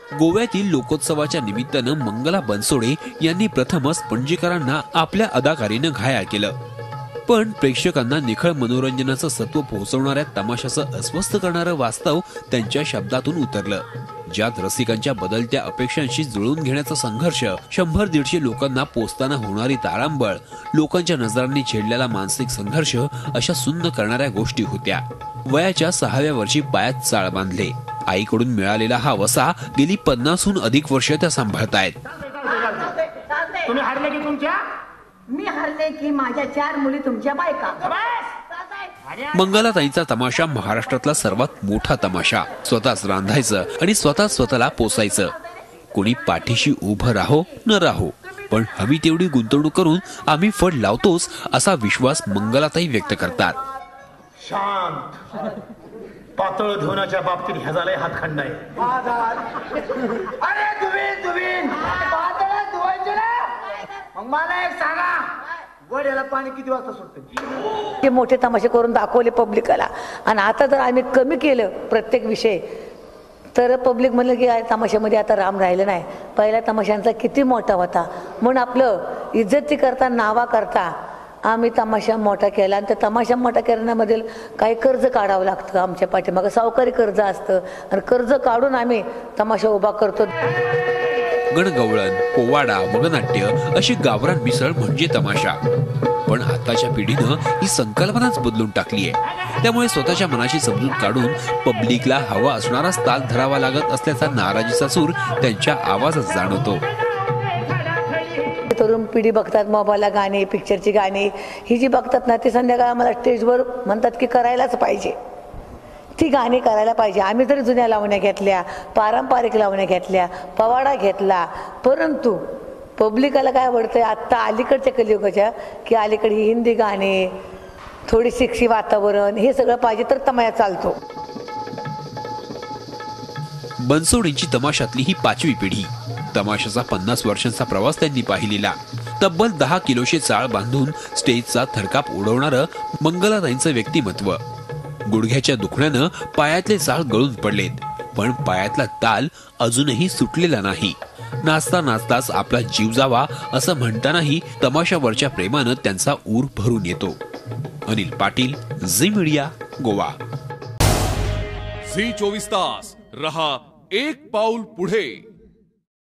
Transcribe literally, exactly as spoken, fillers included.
गोव्यातील लोकोत्सवाच्या निमित्तानं मंगला बनसोडे यांनी प्रथमच पणजीकरांना आपल्या अदाकारीनं घायाळ केलं। पण प्रेक्षकांना निखळ मनोरंजनाचं सत्व पोहोचवणाऱ्या तमाशाचं अस्वस्थ करणारं वास्तव त्यांच्या शब्दातून उतरलं, ज्यात रसिकांच्या बदलत्या अपेक्षांशी जुळवून घेण्याचा संघर्ष, शंभर दीडशे लोकांना पोचताना होणारी तारांबळ, लोकांच्या नजरांनी छेडलेला मानसिक संघर्ष अशा सुन्न करणाऱ्या गोष्टी होत्या। वयाच्या सहाव्या वर्षी पायात चाळ बांधले, आईकडून मिळालेला हा वसा गेली पन्नासहून अधिक वर्ष त्या सांभाळतायत। तुम्ही हारले की तुमच्या मी हरले की माझ्या चार मुली तुमच्या बायका। मंगलाताईंचा तमाशा महाराष्ट्रातला सर्वात मोठा तमाशा, स्वतःच रांधायचं आणि स्वतः स्वतःला पोसायचं। कोणी पाठीशी उभं राहो न राहो, पण हवी तेवढी गुंतवणूक करून आम्ही फळ लावतोच असा विश्वास मंगलाताई व्यक्त करतात। शांत पातळ धुवण्याच्या बाबतीत ह्याला हातखंड आहे। अरे धुवीन धुवीन पातळ धुवायचे ना, मग मला एक सांगा, गोड्याला पाणी किती वाजता सुटतं? ते मोठे तमाशे करून दाखवले पब्लिकला, आणि आता जर आम्ही कमी केलं प्रत्येक विषय तर पब्लिक म्हणलं की तमाशामध्ये आता राम राहिलं नाही। पहिल्या तमाशांचा किती मोठा होता, म्हणून आपलं इज्जती करता नावा करता आम्ही तमाशा मोठा केला, आणि त्या तमाशा मोठा करण्यामध्ये काही कर्ज काढावं लागतं। आमच्या पाठीमागं सावकारी कर्ज असतं, आणि कर्ज काढून आम्ही तमाशा उभा करतो। गणगवळण, पोवाडा, वगनाट्य अशी गावरान मिसळ म्हणजे तमाशा। पण आताच्या पिढीनं ही संकल्पनाच बदलून टाकली आहे, त्यामुळे स्वतःच्या मनाची समजूत काढून पब्लिकला हवा असणाराच ताल धरावा लागत असल्याचा नाराजीचा सूर त्यांच्या आवाजात जाणवतो। तरुण पिढी बघतात मोबाईलला गाणी, पिक्चरची गाणी, ही जी बघतात ना ती संध्याकाळी आम्हाला स्टेजवर म्हणतात की करायलाच पाहिजे, ती गाणी करायला पाहिजे। आम्ही तरी जुन्या लावण्या घेतल्या, पारंपरिक लावण्या घेतल्या, पवाडा घेतला, परंतु पब्लिकाला काय आवडतंय आत्ता अलीकडच्या कलियुगाच्या की अलीकडे ही हिंदी गाणी, थोडी शिक्षी वातावरण, हे सगळं पाहिजे तर तमाशा चालतो। बनसोडेंची तमाशातली ही पाचवी पिढी। तमाशाचा पन्नास वर्षांचा प्रवास त्यांनी पाहिलेला। तब्बल दहा किलोशी चाळ बांधून स्टेजचा थरकाप उडवणारं मंगलाताईंचं व्यक्तिमत्व। गुडघ्याच्या दुखण्यानं पायातले चाळ गळून पडलेत, पण पायातला ताल अजूनही सुटलेला नाही। नाचता नाचताच आपला जीव जावा असं म्हणतानाही तमाशावरच्या प्रेमानं त्यांचा ऊर भरून येतो। Anil Patil, Zee media, Goa. Zee चोवीस तास रहा एक पाऊल पुढे।